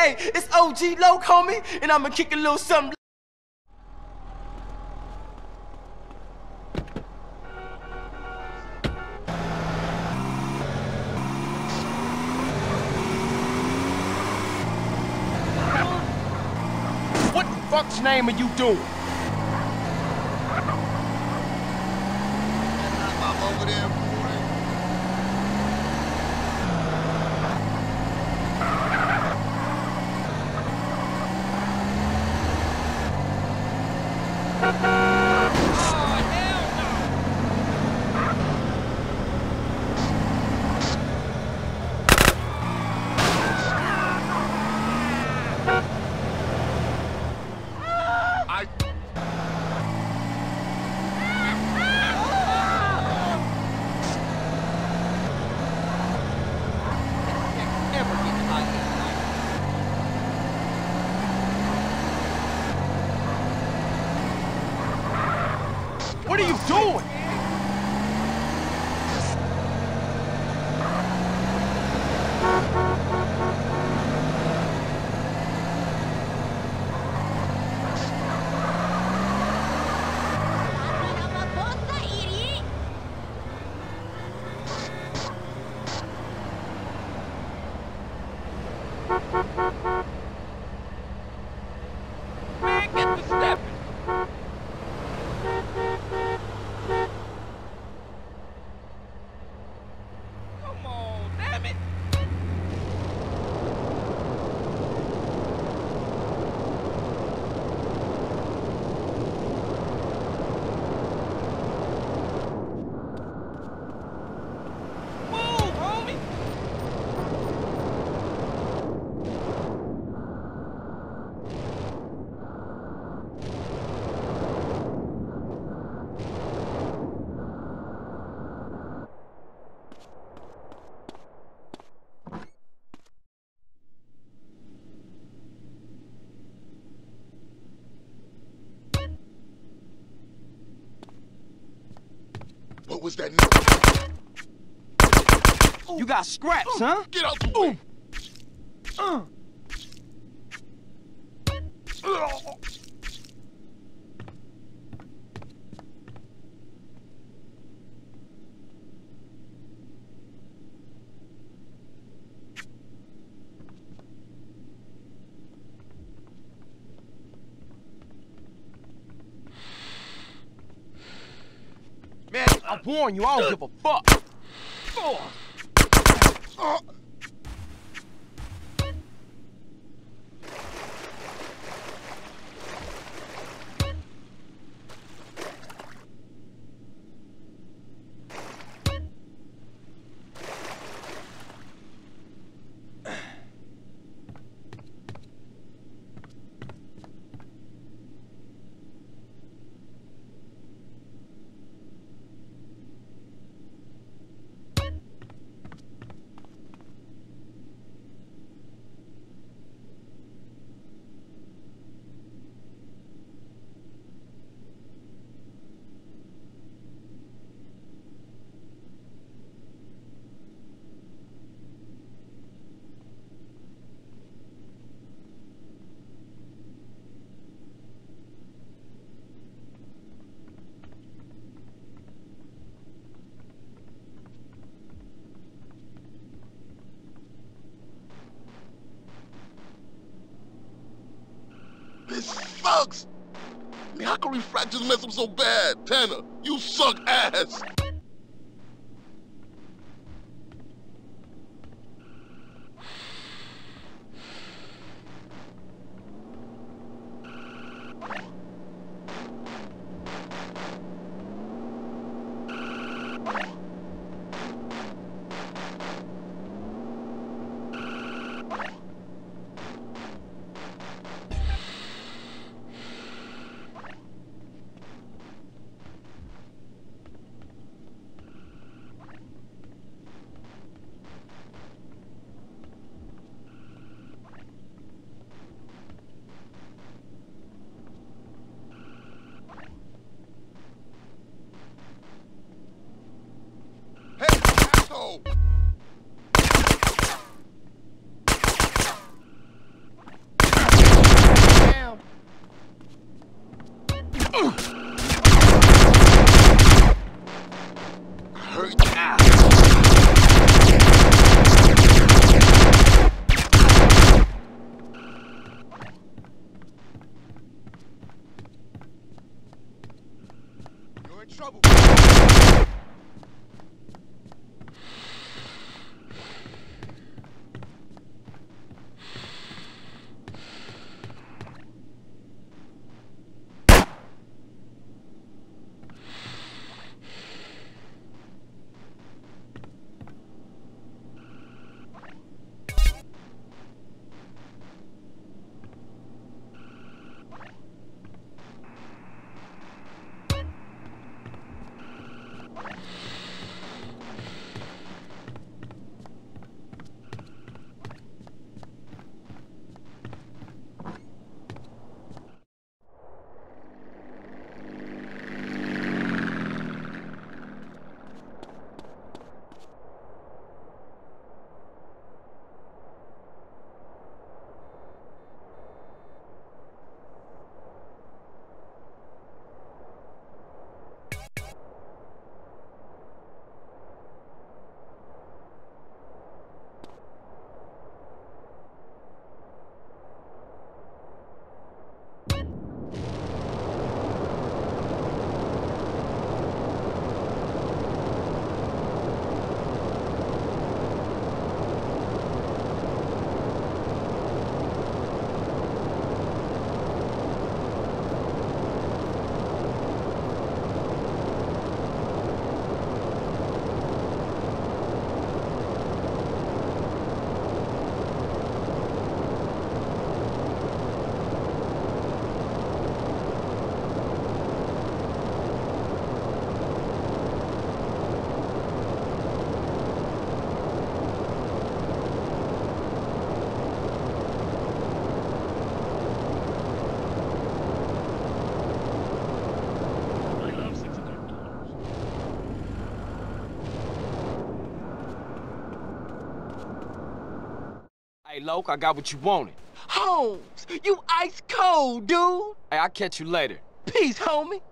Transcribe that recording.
Hey, it's OG Loc, homie, and I'ma kick a little something. What the fuck's name are you doing? Over there, What are you doing? Man, get the stepping. Come on, damn it. Move, homie. what was that? You got scraps, huh? Get out the way! Man, I warn you, I don't give a fuck. This sucks! I mean, how can refractors mess up so bad? Tanner, you suck ass! Loke. I got what you wanted. Holmes, you ice cold, dude. Hey, I'll catch you later. Peace, homie.